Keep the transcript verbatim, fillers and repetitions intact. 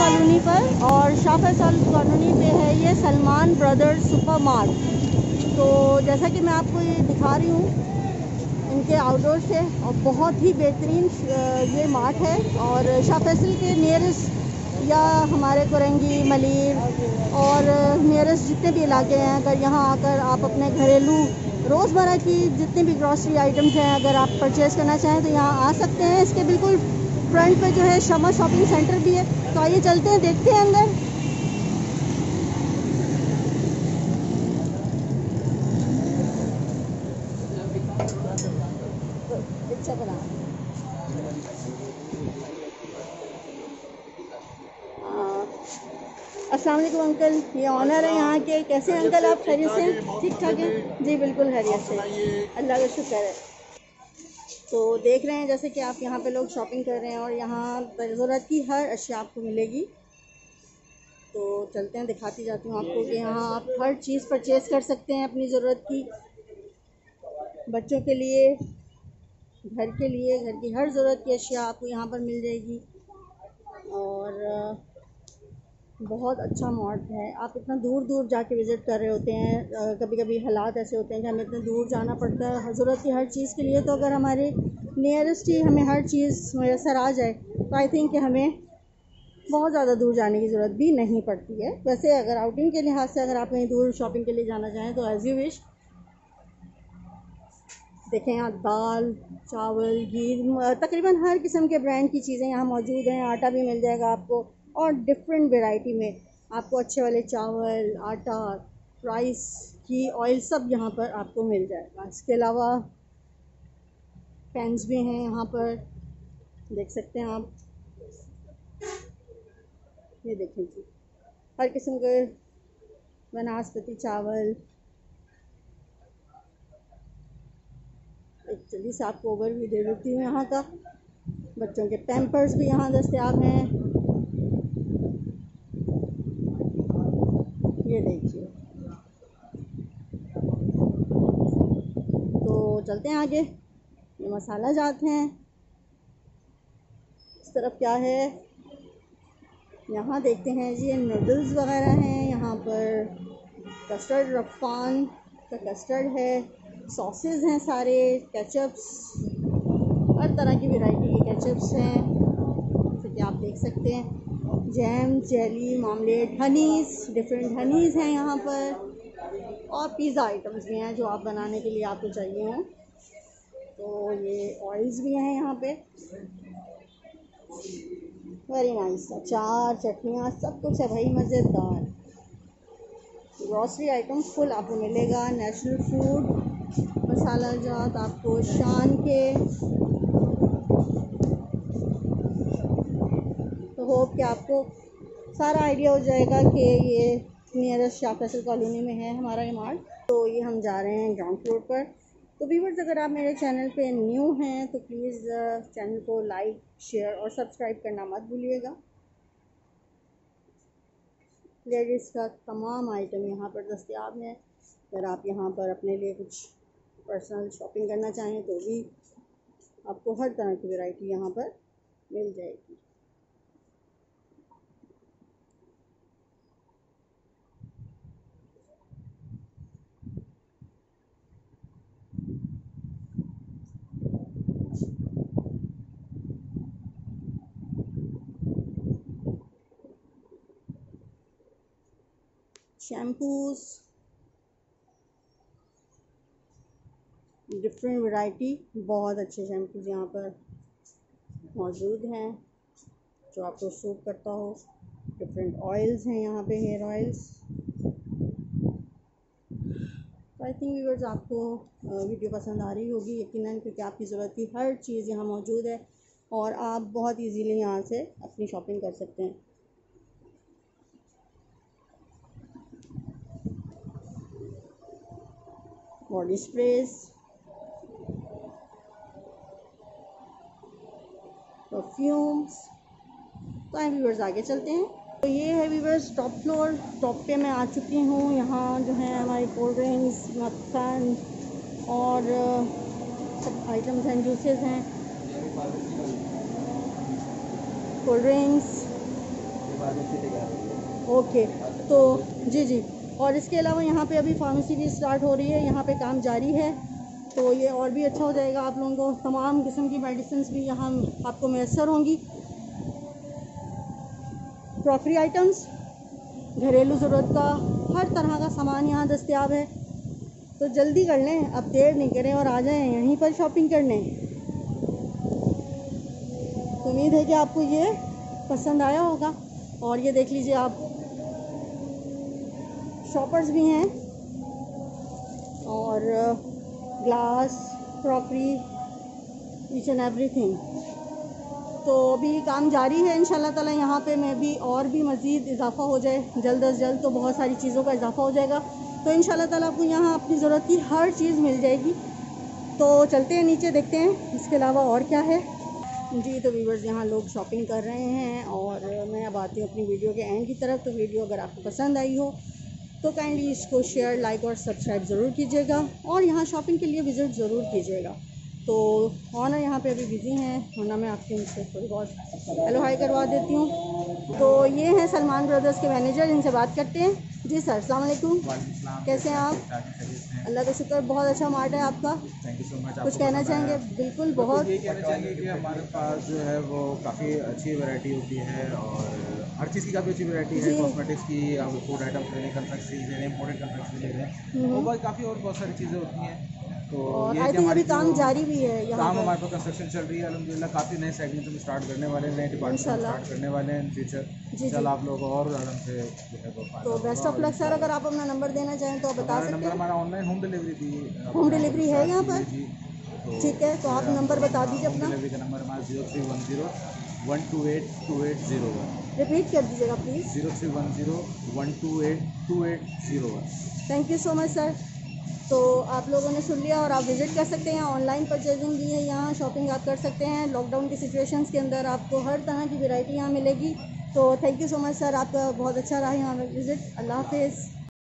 Colony पर, और Shah Faisal colony पे है ये सलमान ब्रदर्स सुपर मार्ट। तो जैसा कि मैं आपको ये दिखा रही हूँ इनके आउटडोर से, और बहुत ही बेहतरीन ये मार्ट है। और शाह फैसल के नियरेस्ट या हमारे कुरंगी, मलिर और नियरेस्ट जितने भी इलाके हैं, अगर यहाँ आकर आप अपने घरेलू रोज़मर्रा की जितनी भी ग्रॉसरी आइटम्स हैं अगर आप परचेज़ करना चाहें तो यहाँ आ सकते हैं। इसके बिल्कुल फ्रंट पे जो है शमा शॉपिंग सेंटर भी है। तो आइए चलते हैं, देखते हैं अंदर। अच्छा बना। अस्सलाम वालेकुम अंकल, ये ऑनर है यहाँ के। कैसे हैं अंकल आप? खैरियत से? ठीक ठाक है जी, बिल्कुल खैरियत से, अल्लाह का शुक्र है। तो देख रहे हैं जैसे कि आप यहाँ पे लोग शॉपिंग कर रहे हैं और यहाँ ज़रूरत की हर अशिया आपको मिलेगी। तो चलते हैं, दिखाती जाती हूँ आपको कि यहाँ आप हर चीज़ परचेज़ कर सकते हैं अपनी ज़रूरत की। बच्चों के लिए, घर के लिए, घर की हर ज़रूरत की अशिया आपको यहाँ पर मिल जाएगी। और बहुत अच्छा मार्ट है। आप इतना दूर दूर जाके विज़िट कर रहे होते हैं, कभी कभी हालात ऐसे होते हैं कि हमें इतना दूर जाना पड़ता है ज़रूरत की हर चीज़ के लिए। तो अगर हमारे नियरेस्ट ही हमें हर चीज़ मैसर आ जाए तो आई थिंक कि हमें बहुत ज़्यादा दूर जाने की ज़रूरत भी नहीं पड़ती है। वैसे अगर आउटिंग के लिहाज से अगर आप कहीं दूर शॉपिंग के लिए जाना चाहें तो एज़ यू विश। देखें यहाँ दाल, चावल, घी, तकरीबन हर किस्म के ब्रांड की चीज़ें यहाँ मौजूद हैं। आटा भी मिल जाएगा आपको, और डिफरेंट वैरायटी में आपको अच्छे वाले चावल, आटा, राइस, घी, ऑयल सब यहाँ पर आपको मिल जाएगा। इसके अलावा पेन्स भी हैं यहाँ पर, देख सकते हैं आप। ये देखें जी, हर किस्म के वनस्पति चावल। एक जल्दी से आपको ओवरव्यू दे देती हूँ यहाँ का। बच्चों के पैम्पर्स भी यहाँ दस्तयाब हैं, ये देखिए। तो चलते हैं आगे, ये मसाला जात हैं। इस तरफ क्या है, यहाँ देखते हैं जी, ये नूडल्स वगैरह हैं। यहाँ पर कस्टर्ड, रफ़ान का कस्टर्ड है, सॉसेस हैं सारे, केचप्स, हर तरह की वैरायटी के केचप्स हैं जैसे कि आप देख सकते हैं। Jam, jelly, marmalade, honeys, different honeys हैं यहाँ पर। और पिज़्ज़ा आइटम्स भी हैं जो आप बनाने के लिए आपको चाहिए हों। तो ये ऑयल्स भी हैं यहाँ पे, वेरी नाइस। अचार, चटनियाँ, सब कुछ है भाई, मज़ेदार। ग्रॉसरी आइटम फुल आपको मिलेगा। नेशनल फूड मसाला जात आपको शान के। तो होप कि आपको सारा आइडिया हो जाएगा कि ये नियरेस्ट शाह फैसल कॉलोनी में है हमारा ये मार्ट। तो ये हम जा रहे हैं ग्राउंड फ्लोर पर। तो व्यूअर्स, अगर आप मेरे चैनल पे न्यू हैं तो प्लीज़ चैनल को लाइक, शेयर और सब्सक्राइब करना मत भूलिएगा। लेडीज़ का तमाम आइटम यहाँ पर दस्तयाब है। अगर आप यहाँ पर अपने लिए कुछ पर्सनल शॉपिंग करना चाहें तो भी आपको हर तरह की वैरायटी यहाँ पर मिल जाएगी। शैम्पूज़, डिफरेंट वैरायटी, बहुत अच्छे शैम्पूज़ यहाँ पर मौजूद हैं जो आपको सूट करता हो। डिफरेंट ऑयल्स हैं यहाँ पे, हेयर ऑयल्स। तो आई थिंक व्यूअर्स आपको वीडियो पसंद आ रही होगी यकीनन, क्योंकि आपकी ज़रूरत की हर चीज़ यहाँ मौजूद है और आप बहुत इजीली यहाँ से अपनी शॉपिंग कर सकते हैं। Body sprays, perfumes. तो आए व्यूअर्स, आगे चलते हैं। तो ये है व्यूअर्स टॉप फ्लोर। टॉप पे मैं आ चुकी हूँ। यहाँ जो है हमारी कोल्ड ड्रिंक्स, मक्खन और सब आइटम्स हैं, जूसेस हैं, कोल्ड ड्रिंक्स, ओके, तो जी जी। और इसके अलावा यहाँ पे अभी फार्मेसी भी स्टार्ट हो रही है, यहाँ पे काम जारी है, तो ये और भी अच्छा हो जाएगा। आप लोगों को तमाम किस्म की मेडिसिन भी यहाँ आपको मैसर होंगी। क्रॉकरी आइटम्स, घरेलू ज़रूरत का हर तरह का सामान यहाँ दस्तयाब है। तो जल्दी कर लें, अब देर नहीं करें और आ जाएं यहीं पर शॉपिंग करने। तो उम्मीद है कि आपको ये पसंद आया होगा। और ये देख लीजिए आप, शॉपर्स भी हैं और glass, crockery, each and everything. तो अभी काम जारी है इंशाल्लाह ताला। यहाँ पे मैं भी और भी मज़ीद इजाफ़ा हो जाए जल्द अज जल्द, तो बहुत सारी चीज़ों का इजाफ़ा हो जाएगा। तो इंशाल्लाह ताला आपको यहाँ अपनी ज़रूरत की हर चीज़ मिल जाएगी। तो चलते हैं नीचे, देखते हैं इसके अलावा और क्या है। जी, तो व्यूअर्स यहाँ लोग शॉपिंग कर रहे हैं और मैं अब आती हूँ अपनी वीडियो के एंड की तरफ। तो वीडियो अगर आपको पसंद आई हो तो काइंडली इसको शेयर, लाइक और सब्सक्राइब ज़रूर कीजिएगा और यहाँ शॉपिंग के लिए विज़िट ज़रूर कीजिएगा। तो ऑनर यहाँ पे अभी बिज़ी हैं, वरना मैं आपके उनसे थोड़ी बहुत हेलो हाई करवा देती हूँ। तो ये हैं सलमान ब्रदर्स के मैनेजर, इनसे बात करते हैं। जी सर, अस्सलाम वालेकुम, कैसे हैं आप? अल्लाह का शुक्र, बहुत अच्छा मार्ट है आपका। Thank you so much. कुछ कहना चाहेंगे? बिल्कुल, बहुत ये कहना चाहेंगे कि हमारे पास जो है वो काफ़ी अच्छी वैरायटी होती है और हर चीज़ की काफ़ी अच्छी वैरायटी है। कॉस्मेटिक्स की, आप फूड आइटम्स ले लें, कन्फेक्शनरी ले लें, इम्पोर्टेड कन्फेक्शनरी ले लें, वो बहुत काफ़ी और बहुत सारी चीज़ें होती हैं। तो और ये आई कि थिंक हमारी अभी काम जारी भी है यहाँ काम पर। हमारे पास कंस्ट्रक्शन चल रही है अल्हम्दुलिल्लाह। काफ़ी नए सेगमेंट हम स्टार्ट करने वाले हैं, नए डिपार्टमेंट स्टार्ट करने वाले हैं इन फ्यूचर। जी चल आप लोग और आराम से जो है वो तो बेस्ट ऑफ लक सर। अगर आप अपना नंबर देना चाहें तो आप बता सकते नंबर हैं। हमारा ऑनलाइन होम डिलीवरी भी होम डिलीवरी है यहाँ पर? जी। तो ठीक है, तो आप नंबर बता दीजिए होम अपना। डिलीवरी का नंबर हमारा zero three one zero one two eight two eight zero one. Repeat कर दीजिएगा please. Zero three one zero one two eight two eight zero one. Thank you so much sir. तो आप लोगों ने सुन लिया और आप विज़िट कर सकते हैं। ऑनलाइन परचेजिंग भी है यहाँ, शॉपिंग आप कर सकते हैं। लॉकडाउन की सिचुएशंस के अंदर आपको हर तरह की वैरायटी यहाँ मिलेगी। तो thank you so much sir, आपका बहुत अच्छा रहा यहाँ विज़िट। अल्लाह हाफिज़।